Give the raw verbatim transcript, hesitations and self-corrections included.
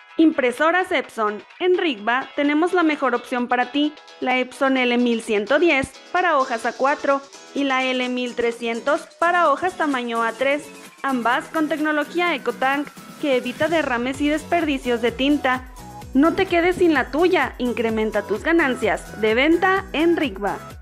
Impresoras Epson. En Rigba tenemos la mejor opción para ti, la Epson L mil ciento diez para hojas A cuatro y la L mil trescientos para hojas tamaño A tres, ambas con tecnología EcoTank que evita derrames y desperdicios de tinta. No te quedes sin la tuya, incrementa tus ganancias de venta en Rigba.